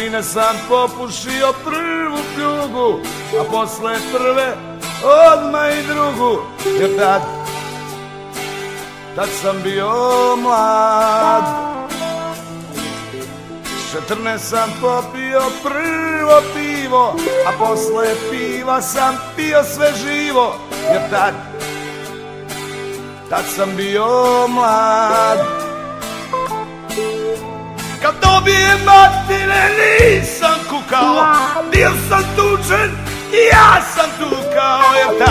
sine sam popušio prvu pljugu, a posle prve odmah i drugu, jer tad sam bio mlad. 14 sam popio prvo pivo, a posle piva sam pio sve živo, jer tad sam bio mlad. Kad dobijem batine nisam kukao, bio sam tučen i ja sam tukao, jer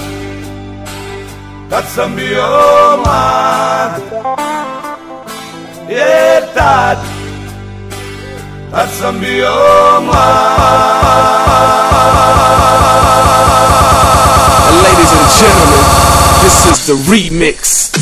tad sam bio mlad. Jer tad sam bio mlad. Ladies and gentlemen, this is the remix.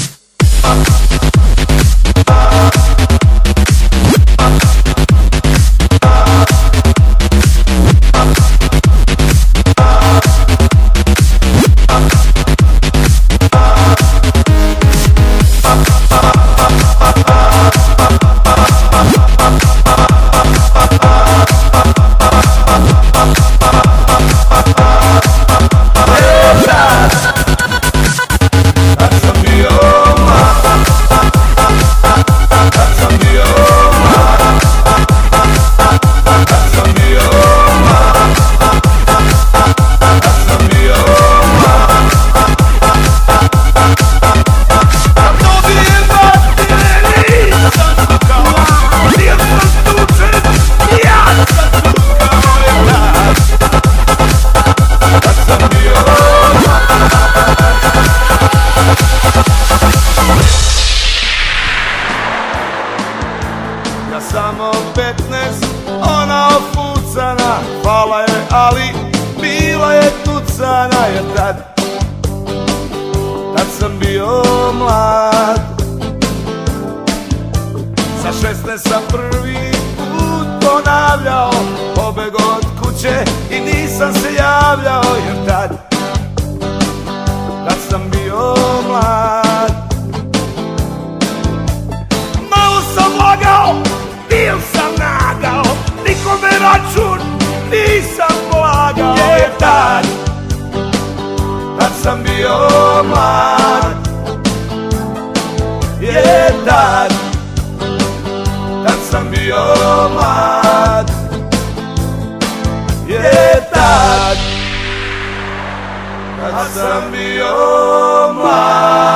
Samo 15, ona ofucana, hvala je, ali bila je tucana, jer tad sam bio mlad. Sa 16 sam prvi put ponavljao, pobeg od kuće i nisam se javljao, jer tad sam bio mlad. Malo sam lagao, bio sam nagao, nikome račun nisam polagao, jer tad sam bio mlad. Jer tad sam bio mlad. Jer tad sam bio mlad.